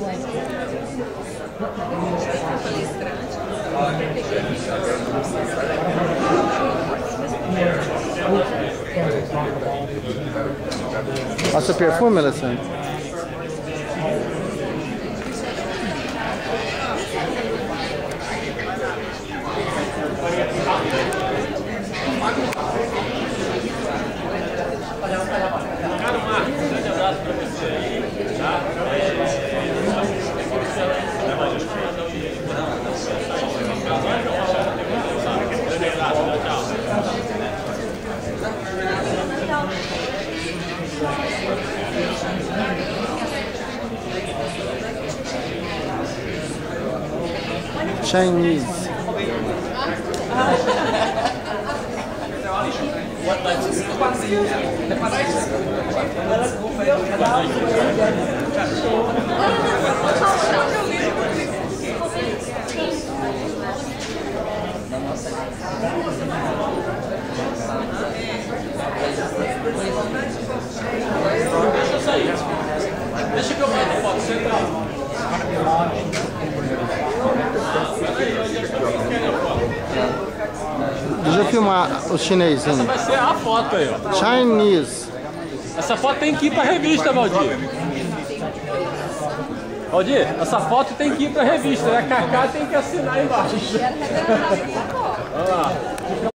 Passa perfume, Alessandro? Cara, Marcos, um grande abraço pra você aí, tá? Chinese. Deixa eu sair. Deixa que eu bato foto, senta aí. Deixa eu filmar o chinês Essa ainda. vai ser a foto aí, ó. Chinese. Essa foto tem que ir pra revista, Valdir. Valdir, essa foto tem que ir pra revista. E a Cacá tem que assinar embaixo. Olha lá.